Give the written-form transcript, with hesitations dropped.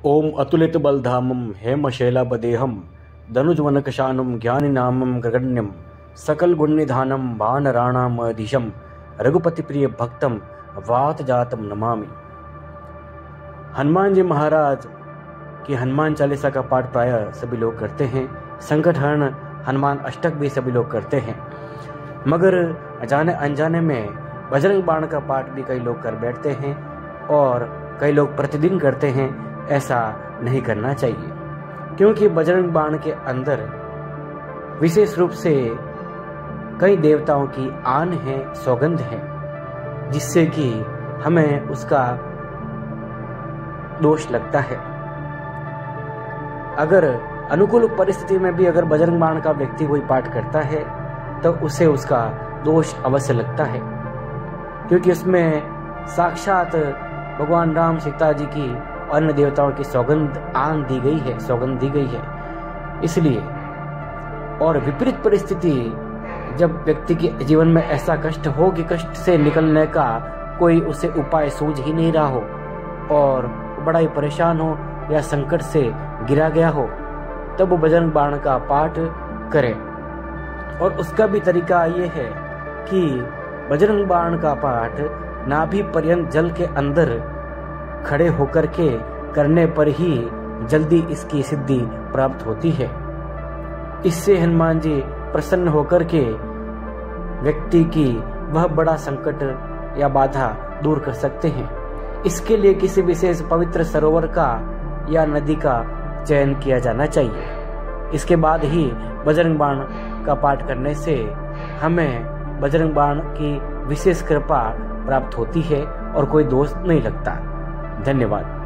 ओम अतुलित बलधामम हेमशैलापदेहम धनुजवनकशानुम ज्ञानिनामम गगण्यम सकल गुणनिधानम वानराणामधीशम रघुपति प्रिय भक्तम वात जातम नमामि। हनुमान जी महाराज की हनुमान चालीसा का पाठ प्रायः सभी लोग करते हैं। संकट हरण हनुमान अष्टक भी सभी लोग करते हैं, मगर जाने अनजाने में बजरंग बाण का पाठ भी कई लोग कर बैठते हैं और कई लोग प्रतिदिन करते हैं। ऐसा नहीं करना चाहिए, क्योंकि बजरंग बाण के अंदर विशेष रूप से कई देवताओं की आन है, सौगंध है, जिससे कि हमें उसका दोष लगता है। अगर अनुकूल परिस्थिति में भी अगर बजरंग बाण का व्यक्ति कोई पाठ करता है तो उसे उसका दोष अवश्य लगता है, क्योंकि उसमें साक्षात भगवान राम, सीता जी की, अन्य देवताओं की सौगंध आन दी गई है, सौगंध दी गई है। इसलिए और विपरीत परिस्थिति जब व्यक्ति के जीवन में ऐसा कष्ट हो कि कष्ट से निकलने का कोई उसे उपाय सूझ ही नहीं रहा हो और बड़ा ही परेशान हो या संकट से गिरा गया हो, तब वो बजरंग बाण का पाठ करें। और उसका भी तरीका ये है कि बजरंग बाण का पाठ नाभि पर्यंत जल के अंदर खड़े होकर के करने पर ही जल्दी इसकी सिद्धि प्राप्त होती है। इससे हनुमान जी प्रसन्न होकर के व्यक्ति की वह बड़ा संकट या बाधा दूर कर सकते हैं। इसके लिए किसी विशेष पवित्र सरोवर का या नदी का चयन किया जाना चाहिए। इसके बाद ही बजरंग बाण का पाठ करने से हमें बजरंग बाण की विशेष कृपा प्राप्त होती है और कोई दोष नहीं लगता। धन्यवाद।